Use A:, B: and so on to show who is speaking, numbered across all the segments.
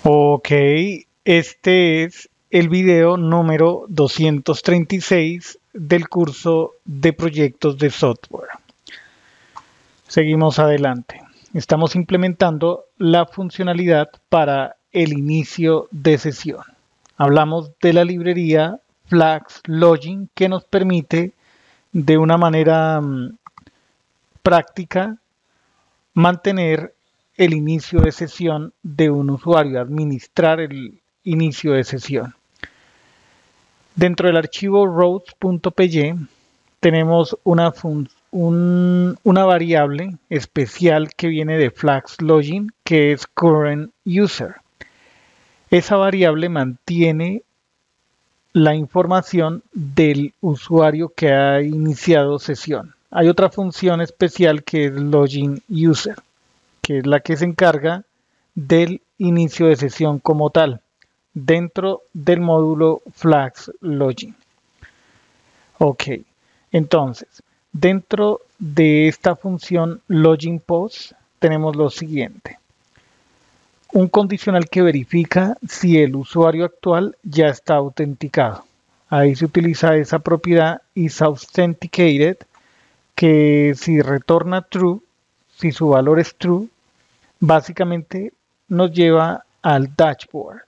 A: Ok, este es el video número 236 del curso de proyectos de software. Seguimos adelante. Estamos implementando la funcionalidad para el inicio de sesión. Hablamos de la librería Flags Login que nos permite de una manera práctica mantener el inicio de sesión de un usuario, administrar el inicio de sesión. Dentro del archivo routes.py tenemos una variable especial que viene de Flags Login, que es current user. Esa variable mantiene la información del usuario que ha iniciado sesión. Hay otra función especial que es login user, que es la que se encarga del inicio de sesión como tal, dentro del módulo Flags Login. Ok, entonces, dentro de esta función login post tenemos lo siguiente. Un condicional que verifica si el usuario actual ya está autenticado. Ahí se utiliza esa propiedad isAuthenticated, que si retorna true, si su valor es true, básicamente nos lleva al dashboard.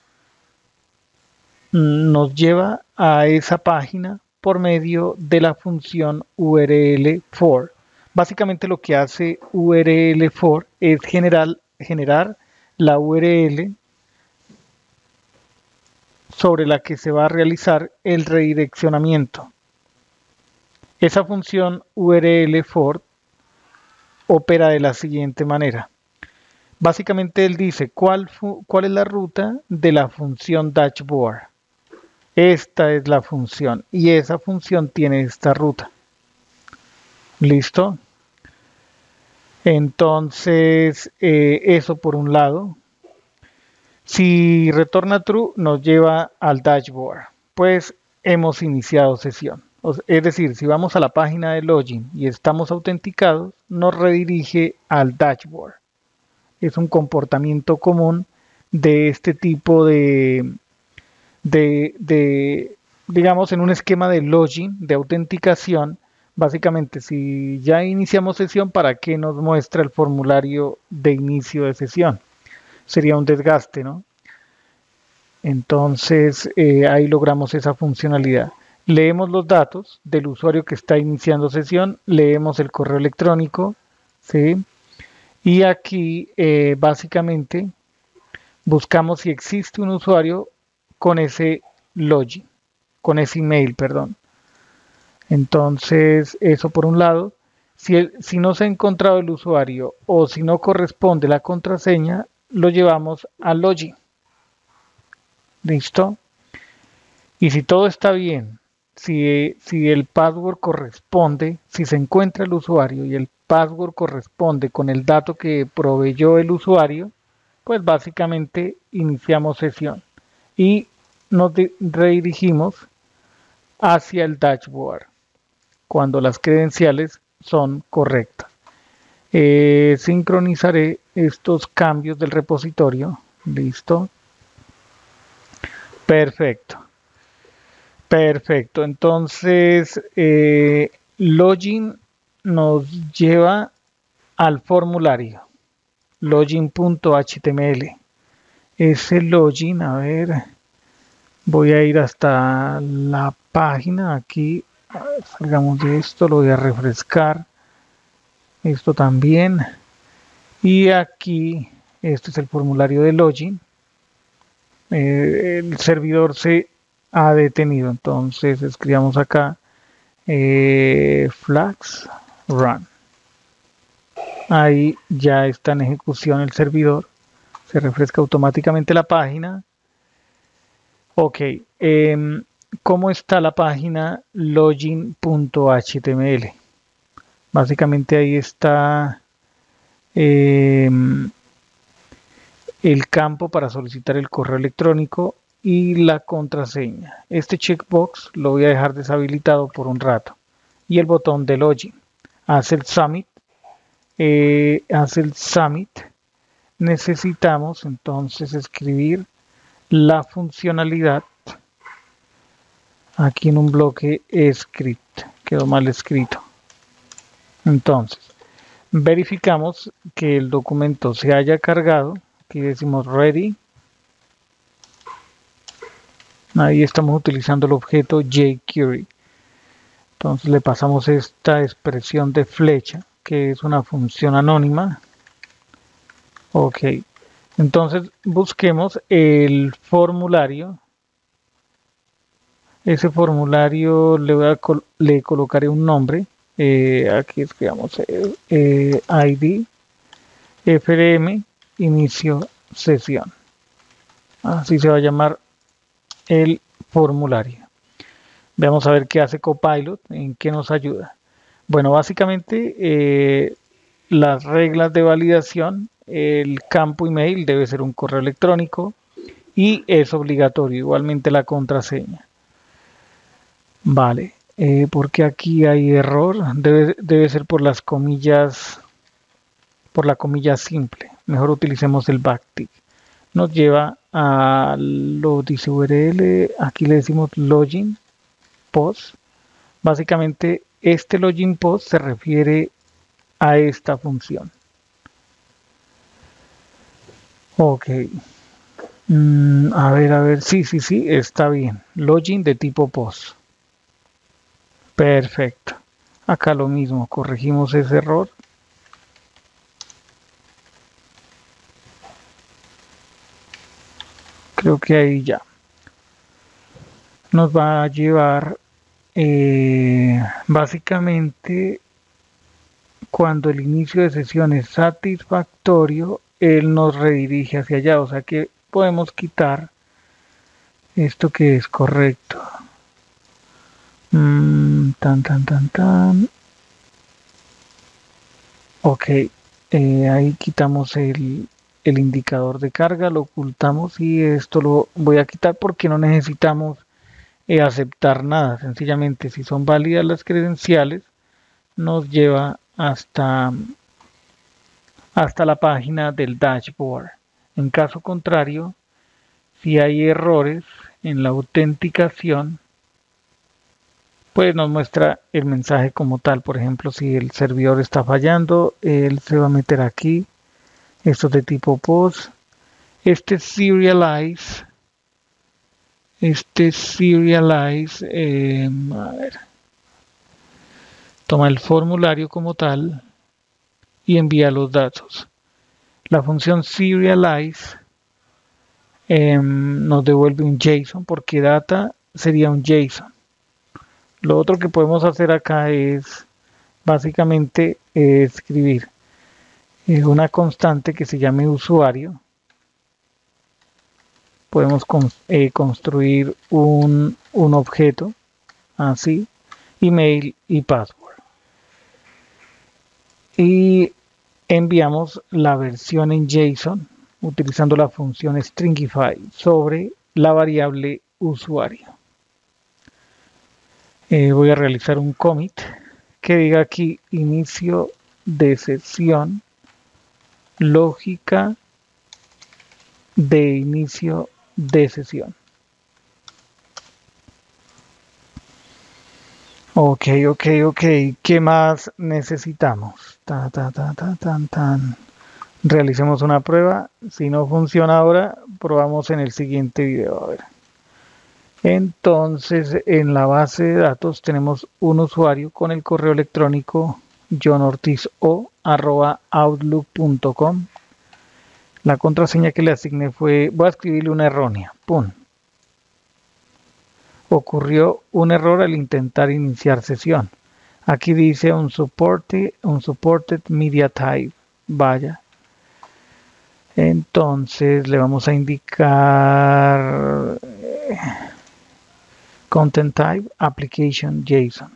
A: Nos lleva a esa página por medio de la función URL for. Básicamente lo que hace URL for es generar la URL sobre la que se va a realizar el redireccionamiento. Esa función URL for opera de la siguiente manera. Básicamente él dice cuál es la ruta de la función dashboard. Esta es la función y esa función tiene esta ruta. ¿Listo? Entonces, eso por un lado. Si retorna true, nos lleva al dashboard. Pues hemos iniciado sesión. Es decir, si vamos a la página de login y estamos autenticados, nos redirige al dashboard. Es un comportamiento común de este tipo digamos, en un esquema de login, de autenticación. Básicamente, si ya iniciamos sesión, ¿para qué nos muestra el formulario de inicio de sesión? Sería un desgaste, ¿no? Entonces, ahí logramos esa funcionalidad. Leemos los datos del usuario que está iniciando sesión, leemos el correo electrónico, ¿sí? Y aquí, básicamente, buscamos si existe un usuario con ese login, con ese email, perdón. Entonces, eso por un lado. Si no se ha encontrado el usuario o si no corresponde la contraseña, lo llevamos al login. ¿Listo? Y si todo está bien, si el password corresponde, si se encuentra el usuario y el password corresponde con el dato que proveyó el usuario, pues básicamente iniciamos sesión y nos redirigimos hacia el dashboard cuando las credenciales son correctas. Sincronizaré estos cambios del repositorio. Listo. Perfecto. Perfecto. Entonces, login nos lleva al formulario. Login.html. Ese login, a ver, voy a ir hasta la página aquí. Salgamos de esto, lo voy a refrescar. Esto también. Y aquí, este es el formulario de login. El servidor se ha detenido, entonces escribamos acá flags run. Ahí ya está en ejecución el servidor, se refresca automáticamente la página. Ok, ¿cómo está la página login.html? Básicamente ahí está el campo para solicitar el correo electrónico y la contraseña. Este checkbox lo voy a dejar deshabilitado por un rato. Y el botón de login. Hace el summit necesitamos entonces escribir la funcionalidad aquí en un bloque script. Quedó mal escrito. Entonces, verificamos que el documento se haya cargado. Aquí decimos ready. Ahí estamos utilizando el objeto jQuery. Entonces le pasamos esta expresión de flecha, que es una función anónima. Ok. Entonces busquemos el formulario. Ese formulario le colocaré un nombre. Aquí escribamos ID FRM inicio sesión. Así se va a llamar el formulario. Veamos a ver qué hace Copilot, en qué nos ayuda. Bueno, básicamente las reglas de validación, el campo email debe ser un correo electrónico y es obligatorio, igualmente la contraseña. Vale, porque aquí hay error, debe ser por las comillas, por la comilla simple. Mejor utilicemos el backtick. Nos lleva a lo dice URL, aquí le decimos login post. Básicamente este login post se refiere a esta función. Ok. A ver, sí, está bien. Login de tipo post. Perfecto. Acá lo mismo, corregimos ese error. Creo que ahí ya. Nos va a llevar básicamente cuando el inicio de sesión es satisfactorio, él nos redirige hacia allá. O sea que podemos quitar esto que es correcto. Tan. Ok, ahí quitamos el indicador de carga, lo ocultamos y esto lo voy a quitar porque no necesitamos aceptar nada. Sencillamente, si son válidas las credenciales, nos lleva hasta la página del dashboard. En caso contrario, si hay errores en la autenticación, pues nos muestra el mensaje como tal. Por ejemplo, si el servidor está fallando, él se va a meter aquí. Esto es de tipo post. Serialize. A ver, toma el formulario como tal y envía los datos. La función serialize nos devuelve un JSON porque data sería un JSON. Lo otro que podemos hacer acá es básicamente escribir una constante que se llame usuario. Podemos construir un objeto así, email y password. Y enviamos la versión en JSON utilizando la función stringify sobre la variable usuario. Voy a realizar un commit que diga aquí inicio de sesión, lógica de inicio de sesión. Ok. ¿Qué más necesitamos? Realicemos una prueba. Si no funciona ahora, probamos en el siguiente video. A ver. Entonces, en la base de datos tenemos un usuario con el correo electrónico johnortizo@outlook.com. La contraseña que le asigné fue, voy a escribirle una errónea. ¡Pum! Ocurrió un error al intentar iniciar sesión. Aquí dice unsupported media type. Vaya. Entonces le vamos a indicar content type application JSON.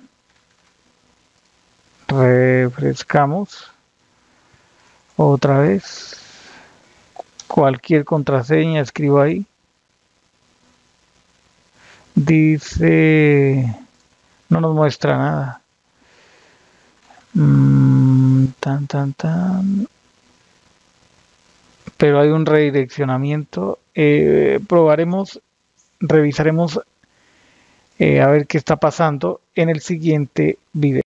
A: Refrescamos otra vez. Cualquier contraseña escribo ahí. Dice, no nos muestra nada. pero hay un redireccionamiento. Probaremos, revisaremos a ver qué está pasando en el siguiente video.